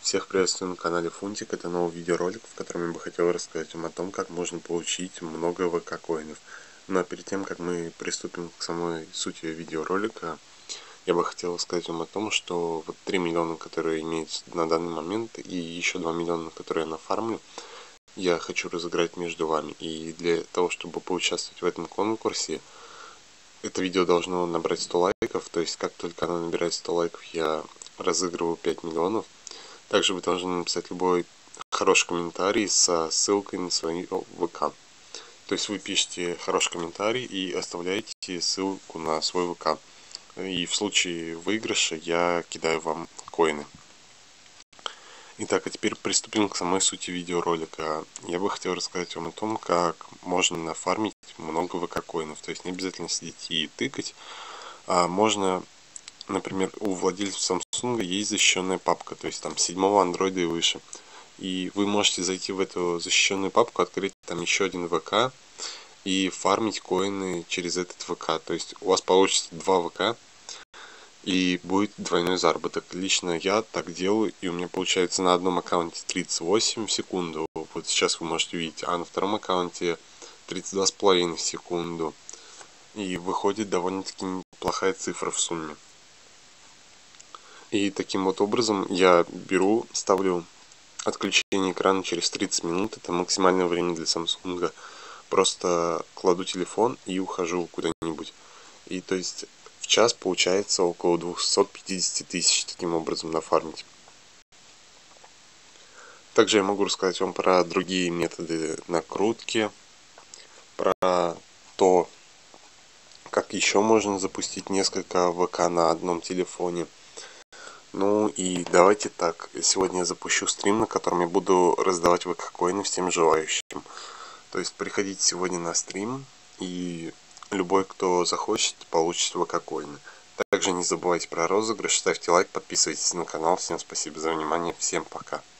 Всех приветствую на канале Фунтик. Это новый видеоролик, в котором я бы хотел рассказать вам о том, как можно получить много ВК коинов. Но перед тем, как мы приступим к самой сути видеоролика, я бы хотел сказать вам о том, что вот 3 миллиона, которые имеются на данный момент, и еще 2 миллиона, которые я нафармлю, я хочу разыграть между вами. И для того, чтобы поучаствовать в этом конкурсе, это видео должно набрать 100 лайков, то есть как только оно набирает 100 лайков, я разыгрываю 5 миллионов. Также вы должны написать любой хороший комментарий со ссылкой на свой ВК. То есть вы пишете хороший комментарий и оставляете ссылку на свой ВК. И в случае выигрыша я кидаю вам коины. Итак, а теперь приступим к самой сути видеоролика. Я бы хотел рассказать вам о том, как можно нафармить много ВК коинов. То есть не обязательно сидеть и тыкать, а можно, например, у владельцев Samsung есть защищенная папка, то есть там 7-го андроида и выше. И вы можете зайти в эту защищенную папку, открыть там еще один ВК и фармить коины через этот ВК. То есть у вас получится 2 ВК и будет двойной заработок. Лично я так делаю, и у меня получается на одном аккаунте 38 в секунду. Вот сейчас вы можете увидеть, а на втором аккаунте 32,5 в секунду. И выходит довольно-таки неплохая цифра в сумме. И таким вот образом я беру, ставлю отключение экрана через 30 минут. Это максимальное время для Samsung. Просто кладу телефон и ухожу куда-нибудь. И то есть в час получается около 250 тысяч таким образом нафармить. Также я могу рассказать вам про другие методы накрутки, про то, как еще можно запустить несколько ВК на одном телефоне. Ну и давайте так, сегодня я запущу стрим, на котором я буду раздавать ВК коины всем желающим. То есть приходите сегодня на стрим, и любой, кто захочет, получит ВК коины. Также не забывайте про розыгрыш, ставьте лайк, подписывайтесь на канал. Всем спасибо за внимание, всем пока.